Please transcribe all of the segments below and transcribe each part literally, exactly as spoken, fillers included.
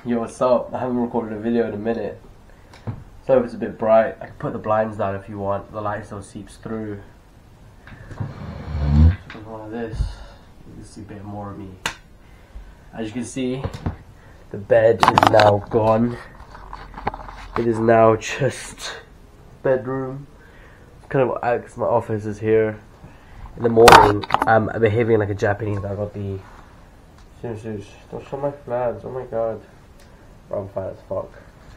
Yo, what's up? I haven't recorded a video in a minute. So if it's a bit bright, I can put the blinds down if you want. The light still seeps through. Something like this. You can see a bit more of me. As you can see, the bed is now gone. It is now just bedroom. Kind of acts. My office is here. In the morning, I'm behaving like a Japanese. I got the. Seriously, don't show my flags. Oh my god. I'm fat as fuck.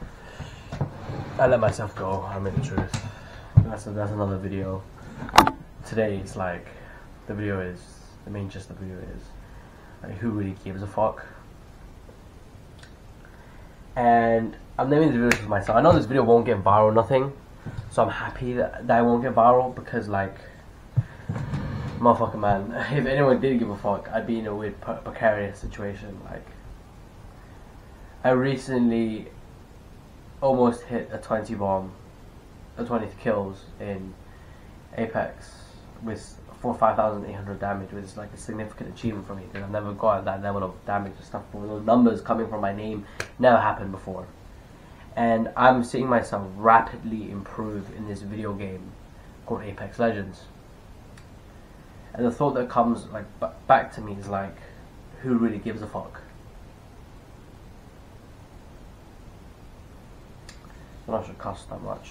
I let myself go. I mean the truth. That's a, that's another video. Today it's like the video is. I mean, just the video is. Like, who really gives a fuck? And I'm naming the video for myself. I know this video won't get viral, nothing. So I'm happy that, that I won't get viral because, like, motherfucker, man. If anyone did give a fuck, I'd be in a weird precarious situation. Like, I recently almost hit a twenty bomb, a twenty kills in Apex with four five thousand eight hundred damage, which is like a significant achievement for me because I've never got that level of damage and stuff. But those numbers coming from my name never happened before, and I'm seeing myself rapidly improve in this video game called Apex Legends. And the thought that comes like b back to me is like, who really gives a fuck? I don't know if I should cuss that much.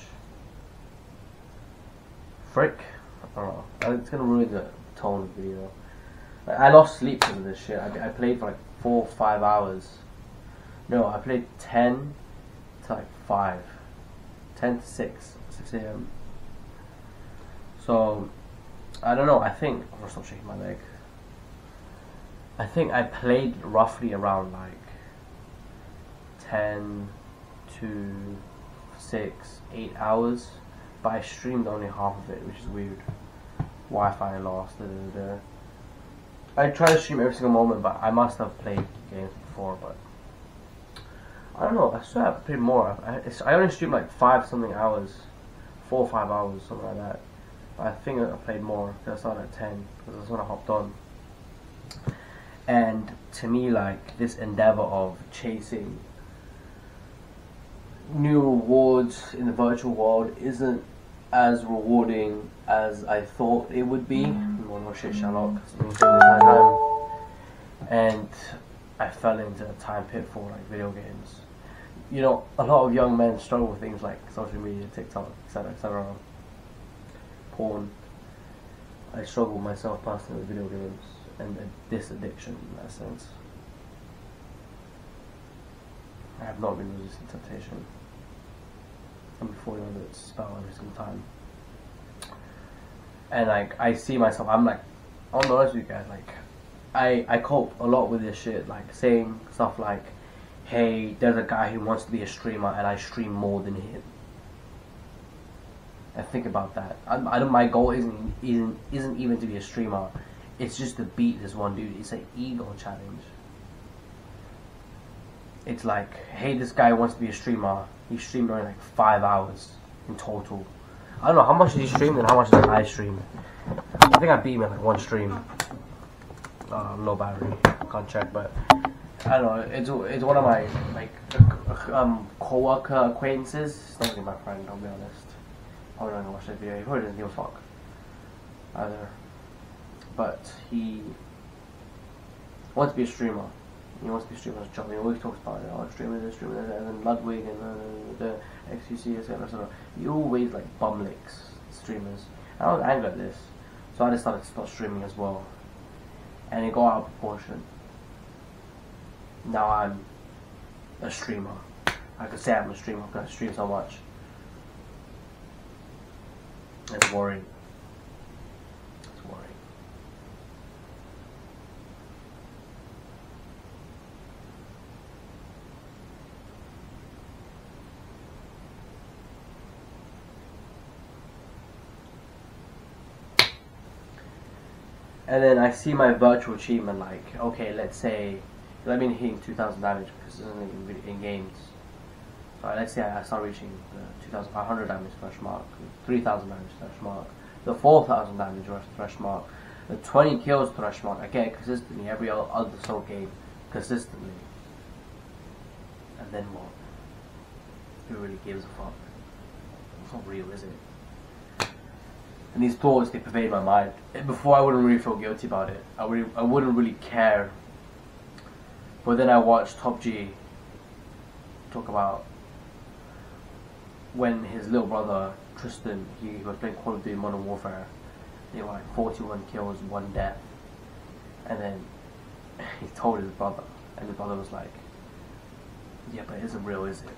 Frick. I don't know. It's gonna ruin the tone of the video. Like, I lost sleep because of this shit. I, I played for like four, five hours. No, I played ten to like five, ten to six, six a m. So I don't know. I think I'm gonna stop shaking my leg. I think I played roughly around like ten to six, eight hours, but I streamed only half of it, which is weird. Wi-Fi lost. Da, da, da. I try to stream every single moment, but I must have played games before. But I don't know. I swear I played more. I, I only streamed like five something hours, four or five hours, something like that. But I think I played more because I started at ten because that's when I hopped on. And to me, like, this endeavor of chasing new rewards in the virtual world isn't as rewarding as I thought it would be. Oh no shit, Sherlock. And I fell into a time pitfall like video games. You know, a lot of young men struggle with things like social media, TikTok, etc, et cetera, porn. I struggle myself personally with video games and this addiction in that sense. I have not been resisting temptation. And before you know it's spell every single time. And like I see myself, I'm like, I'll be honest with you guys, like I I cope a lot with this shit, like saying stuff like, hey, there's a guy who wants to be a streamer and I stream more than him. And think about that. I, I don't. My goal isn't isn't isn't even to be a streamer. It's just to beat this one dude. It's an ego challenge. It's like, hey, this guy wants to be a streamer. He streamed only like five hours in total. I don't know how much did he stream and how much did I stream. I think I beat him in like one stream. Uh, low battery, can't check, but I don't know. It's it's one of my like um co-worker acquaintances. It's not really my friend, I'll be honest. I don't know watch that video. He probably doesn't give a fuck either. But he wants to be a streamer. He wants to be a streamer as a job. He always talks about it. Oh, streamer this, streamer that, and then Ludwig and uh, the X U C, et cetera, et cetera. He always like bum licks streamers. And I was angry at this, so I decided to start streaming as well. And it got out of proportion. Now I'm a streamer. I could say I'm a streamer because I stream so much. It's worrying. It's worrying. And then I see my virtual achievement, like, okay, let's say, let me hitting two thousand damage because it's only in, in games. So let's say I start reaching the two thousand five hundred damage thresh mark, three thousand damage thresh mark, the four thousand damage thresh mark, the twenty kills thresh mark. I get it consistently every other Soul game consistently. and then what? Who really gives a fuck? It's not real, is it? And these thoughts, they pervade my mind. And before, I wouldn't really feel guilty about it. I would, I wouldn't really care. But then I watched Top G talk about when his little brother Tristan, he, he was playing Call of Duty Modern Warfare. They were like forty-one kills, one death, and then he told his brother, and his brother was like, "Yeah, but it isn't real, is it?"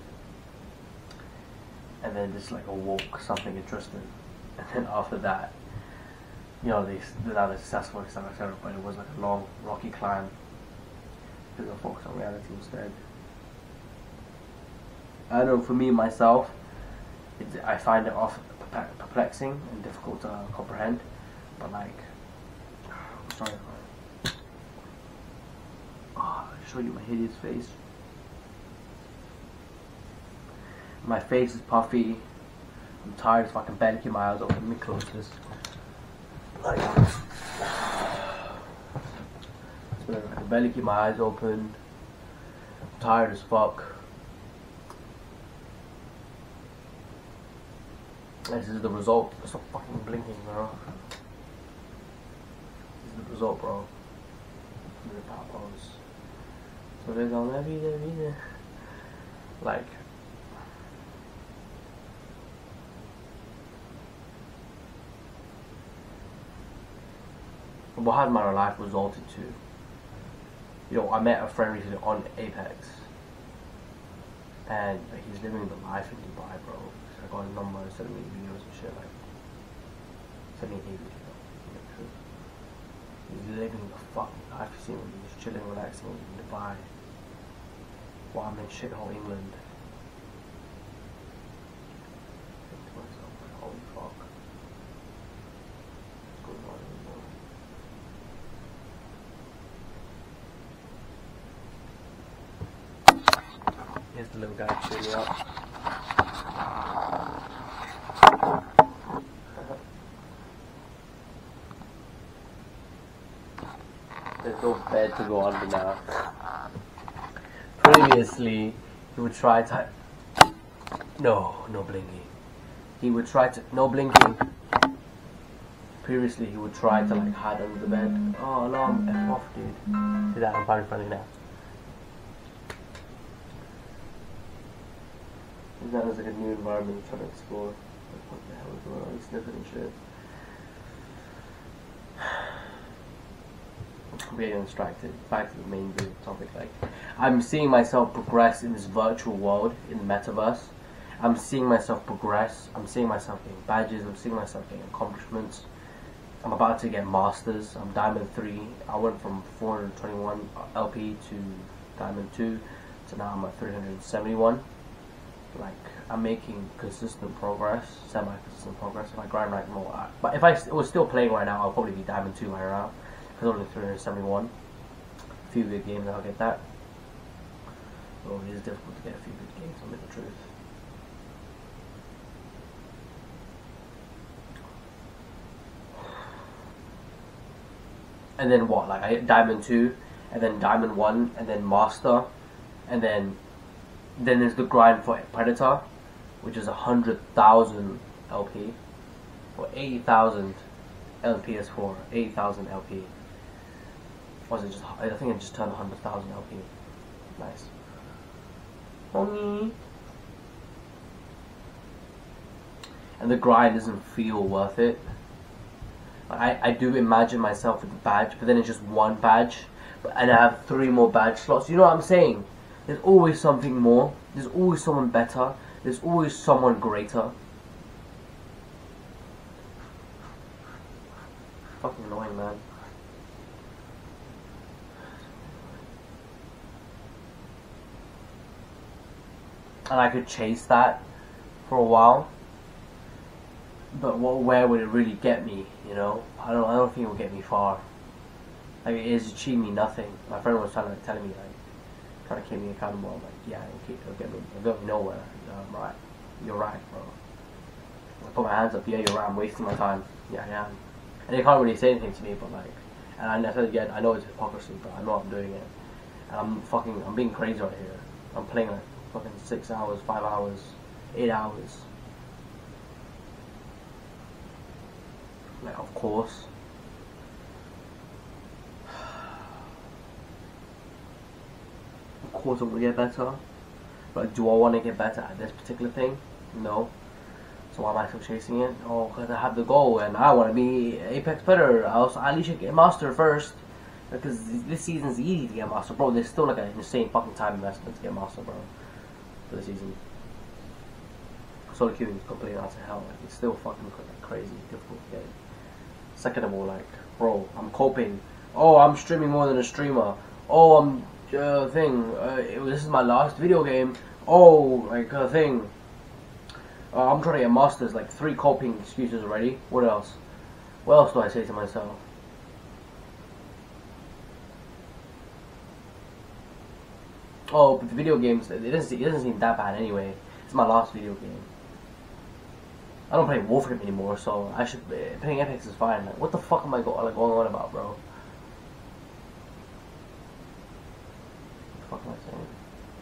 And then just like awoke something in Tristan, and then after that, you know, they they're now successful, et cetera, et cetera. But it was like a long, rocky climb. Because they focus on reality instead. I don't know, for me myself, it, I find it often perplexing and difficult to uh, comprehend. But like, I'm sorry. Oh, I'll show you my hideous face. My face is puffy. I'm tired as fucking bed. Keep my eyes open. Let me close this. Like, I can barely keep my eyes open. I'm tired as fuck. This is the result. Stop fucking blinking, bro. This is the result, bro. The papos. So there's on every day, like. What had my life resulted to? You know, I met a friend recently on Apex, and like, he's living the life in Dubai, bro. So I got a number, sending me videos and shit, like sending me videos. He's living the fucking life. You see him, he's chilling, relaxing in Dubai, while I'm in shithole England. I think to myself, like, holy fuck, what's going on in the world? Here's the little guy cheering me up. There's no bed to go under now. Previously, he would try to... No, no blinking. He would try to... No blinking. Previously, he would try to like hide under the bed. Oh no, I'm F off, dude. See that? I'm fine friendly now. That was like a new environment I'm trying to explore. Like, what the hell is going on? He's sniffing and shit. I'm getting distracted. Back to the main topic. Like, I'm seeing myself progress in this virtual world, in the metaverse. I'm seeing myself progress. I'm seeing myself getting badges. I'm seeing myself getting accomplishments. I'm about to get masters. I'm Diamond three. I went from four hundred twenty-one L P to Diamond two. So now I'm at three hundred seventy-one. Like, I'm making consistent progress, semi-consistent progress. If I grind right more, I, but if I was still playing right now, I'll probably be Diamond two right now, because only three hundred seventy-one. A few good games, and I'll get that. So it is difficult to get a few good games, I'll make the truth. And then what? Like I hit Diamond two, and then Diamond one, and then Master, and then. Then there's the grind for Predator, which is a hundred thousand L P, or eighty thousand L P S four, eighty thousand L P. Was it just? I think it just turned a hundred thousand L P. Nice. Homie. And the grind doesn't feel worth it. I I do imagine myself with the badge, but then it's just one badge, but and I have three more badge slots. You know what I'm saying? There's always something more. There's always someone better. There's always someone greater. Fucking annoying, man. And I could chase that for a while. But what, where would it really get me? You know, I don't. I don't think it will get me far. Like it is achieving me nothing. My friend was trying to like, telling me like. Trying to keep me accountable. I'm like, yeah, it'll, keep, it'll get me, it'll get me nowhere. Yeah, I'm right. You're right, bro. I put my hands up. Yeah, you're right. I'm wasting my time. Yeah, I am. And they can't really say anything to me, but like, and I said again, I know it's hypocrisy, but I know I'm doing it. And I'm fucking, I'm being crazy right here. I'm playing like fucking six hours, five hours, eight hours. Like, of course. Of course I want to get better. But do I want to get better at this particular thing? No. So why am I still chasing it? Oh, because I have the goal and I want to be Apex better. I also at least should get Master first. Because this season's easy to get Master. Bro, there's still like an insane fucking time investment to get Master, bro. For the season. Solo queuing is completely out to hell. Like, it's still fucking crazy difficult to get it. Second of all, like, bro, I'm coping. Oh, I'm streaming more than a streamer. Oh, I'm uh, thing. Uh, it, this is my last video game. Oh, like a uh, thing. Uh, I'm trying to get masters. Like three coping excuses already. What else? What else do I say to myself? Oh, but the video games. It doesn't. It doesn't seem that bad anyway. It's my last video game. I don't play Warframe anymore, so I should. Uh, playing Apex is fine. Like, what the fuck am I go, like, going on about, bro? What the fuck am I saying?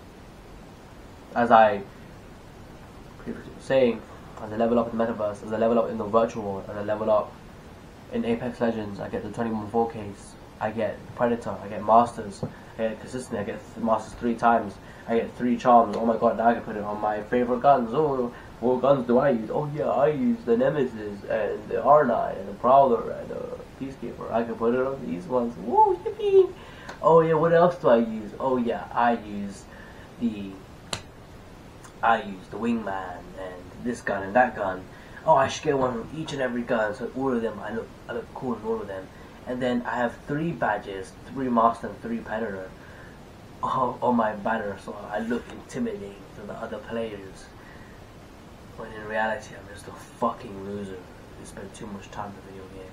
As I previously was saying, as I level up in the metaverse, as I level up in the virtual world, as I level up in Apex Legends, I get the twenty-one four Ks, I get Predator, I get Masters, I get consistently, I get th Masters three times, I get three charms. Oh my god, now I can put it on my favorite guns. Oh, what guns do I use? Oh yeah, I use the Nemesis and the R nine and the Prowler and the Peacekeeper. I can put it on these ones. Woo, yippee! Oh yeah, what else do I use? Oh yeah, I use the I use the Wingman and this gun and that gun. Oh, I should get one from each and every gun, so all of them I look I look cool in all of them. And then I have three badges, three Master and three Predator on, on my banner, so I look intimidating to the other players. When in reality, I'm just a fucking loser who spent too much time in video games.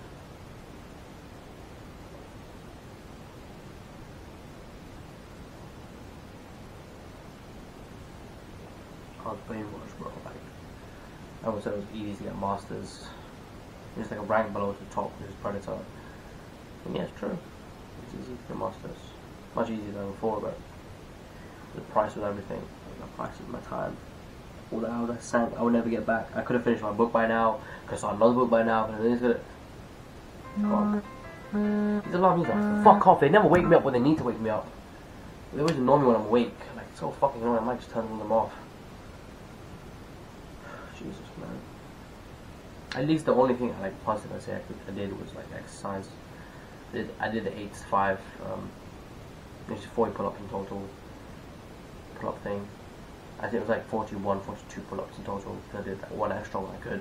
I was brainwashed, bro. Like, I always said it was easy to get Masters. It's like a rank below the top, which is Predator. And yeah, it's true. It's easy to get Masters. Much easier than before, but the price was everything. The price of my time. All the hours I sank, I would never get back. I could have finished my book by now, could have started another book by now, but then it's gonna. Come on. These alarm music. Fuck off, they never wake me up when they need to wake me up. They always annoy me when I'm awake. Like, it's so fucking annoying, I might just turn them off. Jesus, man. At least the only thing I like positive I say I, could, I did was like exercise. I did, I did the eight to five, um, just forty pull up in total. Pull up thing. I think it was like forty-one, forty-two pull-ups in total. I did that one extra one I could.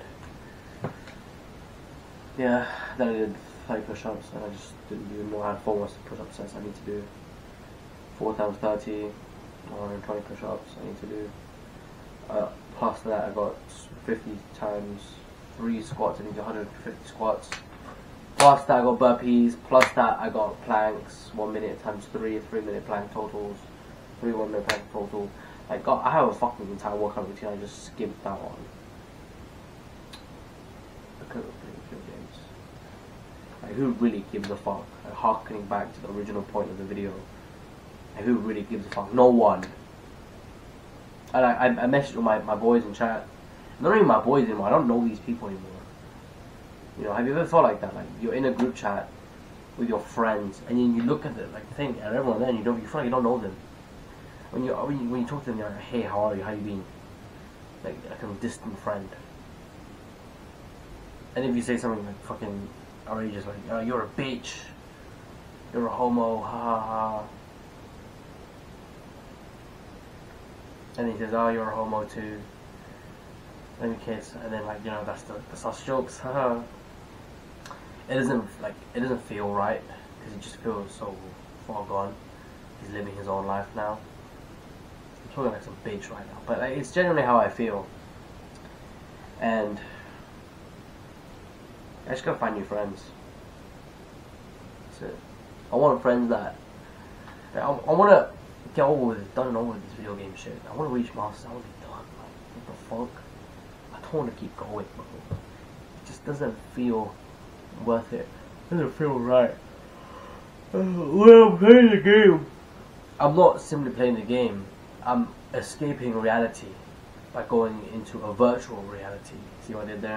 Yeah, then I did thirty push-ups, and I just didn't do more. I had four more push-up sets I need to do. four times thirty, one hundred twenty push-ups I need to do. Uh, plus that I got fifty times three squats, I need one hundred fifty squats. Plus that I got burpees, plus that I got planks, one minute times three, three minute plank totals, three one minute plank total. Like, God, I have a fucking entire workout routine I just skipped that on. I couldn't play video games. Like, who really gives a fuck? Like, harkening back to the original point of the video. Like, who really gives a fuck? No one. And I, I, I messaged with my, my boys in chat. Not even my boys anymore, I don't know these people anymore. You know, have you ever felt like that? Like, you're in a group chat with your friends, and then you look at the like thing, and everyone there, and you don't, you feel like you don't know them. When you when you, when you talk to them, you're like, hey, how are you? How you been? Like, like a distant friend. And if you say something like fucking outrageous, like, oh, you're a bitch, you're a homo, ha ha ha. And he says, oh, you're a homo too. Let me kiss, and then like, you know, that's the the sus jokes, haha. It doesn't like it doesn't feel right because he just feels so far gone. He's living his own life now. I'm talking like some bitch right now, but like, it's genuinely how I feel. And I just gotta find new friends. That's it. I want friends that I, I want to get over with it, done and over with this video game shit. I want to reach masters. I want to be done. Like, what the fuck? I don't want to keep going, bro. It just doesn't feel worth it. It doesn't feel right. Uh, when I'm playing the game, I'm not simply playing the game. I'm escaping reality by going into a virtual reality. See what I did there?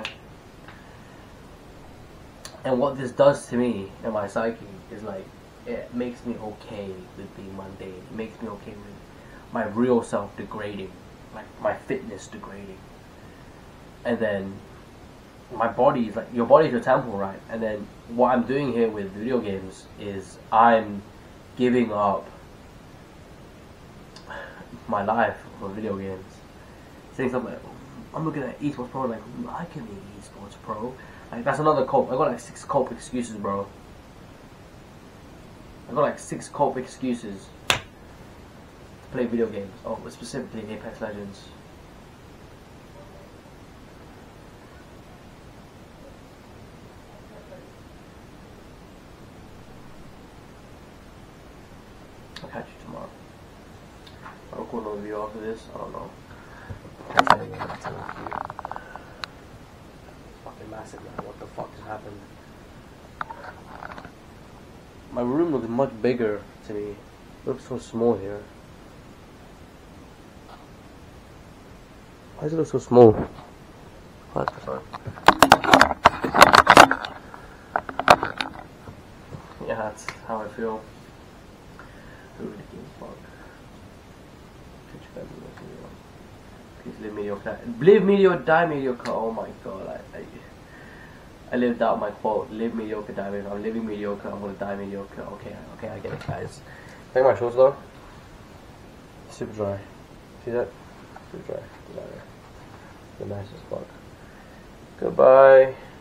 And what this does to me and my psyche is like, it makes me okay with being mundane. It makes me okay with my real self degrading, like my fitness degrading. And then my body is like, your body's your temple, right? And then what I'm doing here with video games is I'm giving up my life for video games. Saying something like, I'm looking at esports pro, like, I can be esports pro. Like, that's another cope. I got like six cope excuses, bro. I got like six cope excuses to play video games. Oh, specifically Apex Legends. I'll catch you tomorrow. I'll record another video after this. I don't know. Fucking massive, man. What the fuck has happened? My room looks much bigger to me. It looks so small here. Why does it look so small? Oh, that's fine. Yeah, that's how I feel. I really give a fuck. Please live mediocre. Live mediocre, die mediocre. Oh my god. I, I, I lived out my quote. Live mediocre, die mediocre. I'm living mediocre. I'm gonna die mediocre. Okay, okay, I get it, guys. Take my shorts though. Super dry. See that? Super dry. The nice as fuck. Goodbye.